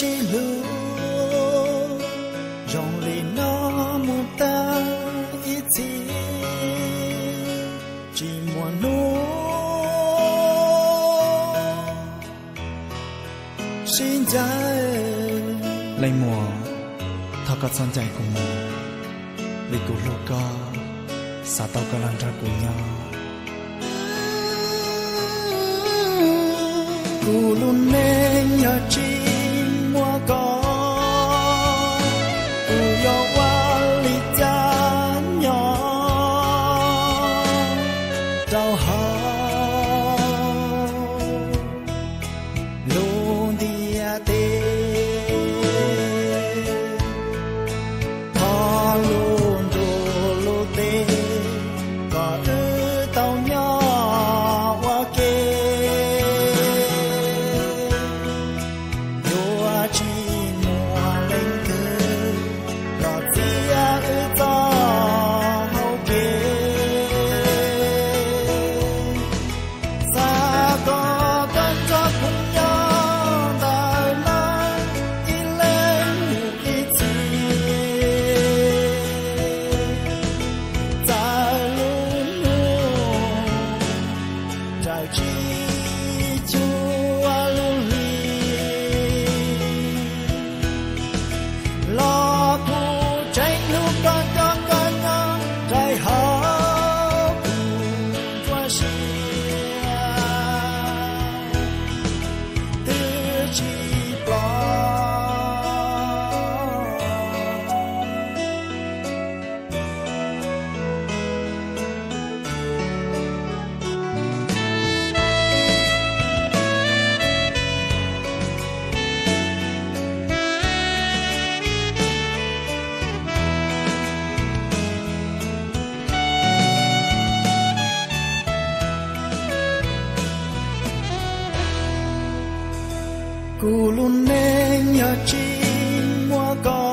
chỉ lưu dòng lệ nó muốn ta ít gì chỉ muốn nô xin trái lấy mùa thao cả son chạy cùng mùa vì cụ lô co xa tao cả làm ra cùng nhau cụ luôn nên nhớ chi mua có cụ yo qua lý cha nhỏ đau hao luôn đi tê thọ luôn đồ lô tê có ư tao nhỏ qua kê chỉ mua lên từ lọt phía ư to hậu kê xa có cơn gió cùng nhau đời nói đi lên ít gì ta luôn luôn trái chi chúa luôn lo thu tranh lúc đó cho nhau trái hậu qua xia tư chi bỏ cụ luôn nên nhớ chi mua có